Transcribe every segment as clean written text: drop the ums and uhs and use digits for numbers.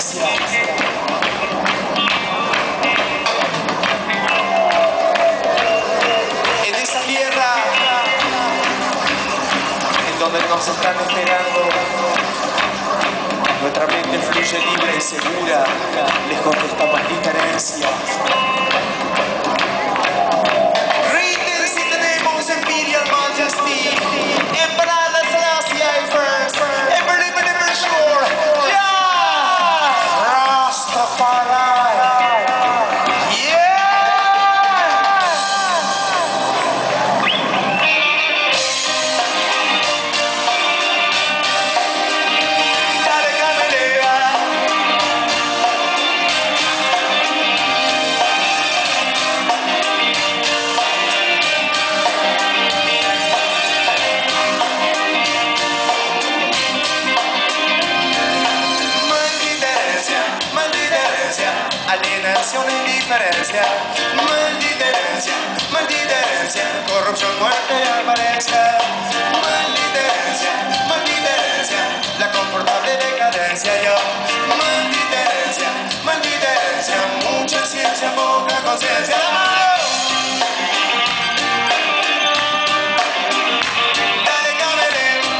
herencia. En esa tierra en donde nos están esperando, nuestra mente fluye libre y segura, les contesta maldita herencia. Alienación e indiferencia, maldita herencia, corrupción, muerte y avaricia, maldita herencia, la confortable decadencia, yo, maldita herencia, mucha ciencia, poca conciencia, la mano. Dale, Kameleba,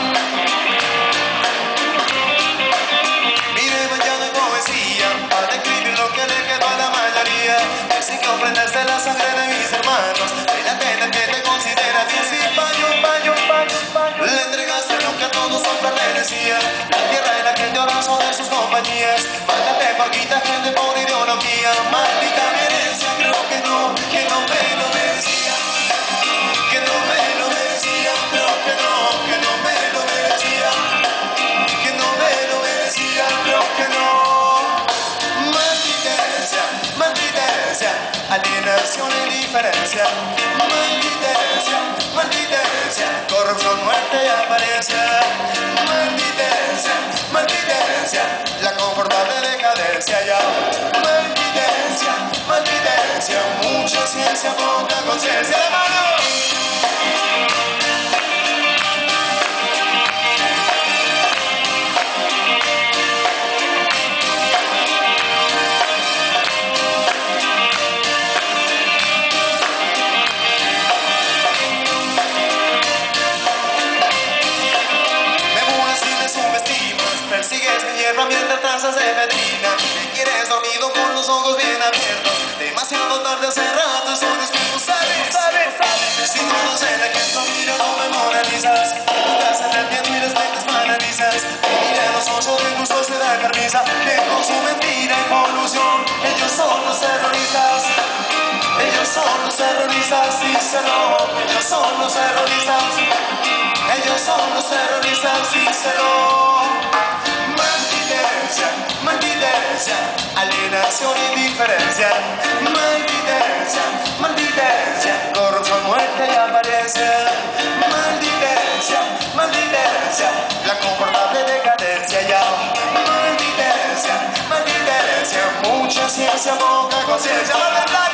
mire mañana en poesía, para describir lo que le quedó a la mayoría. Sin comprenderse la sangre de mis hermanos, de la pena que te considera Dios y paño. Le entregaste lo que a todos son pertenecía, la tierra en la que lloran son de sus compañías. Mándate poquita gente por ideología, maldita herencia, creo que no me lo merecía, que no me lo merecía, creo que no me lo merecía, que no me lo merecía, creo que no. Maldita herencia, alienación e indiferencia, maldita herencia, corrupción, muerte y apariencia, maldita herencia, la confortable decadencia, ya, maldita herencia, mucha ciencia, poca conciencia, la mano. Persigues mi hierba mientras trazas de pedrina. Me quieres dormido con los ojos bien abiertos. Demasiado tarde, hace rato estoy despierto. ¿Sabes? Si no lo sé, la que no mira no me moralizas. Tu casa en el viento y las mentes paralizas. Mira los ojos de gusto se da carniza. Que con su mentira y colusión, ellos son los terroristas. Ellos son los terroristas, díselo. Ellos son los terroristas. Ellos son los terroristas, díselo. Maldita herencia, alienación e indiferencia, maldita herencia, corrupción, muerte y apariencia, maldita herencia, la confortable decadencia, ya, maldita herencia, mucha ciencia, poca conciencia,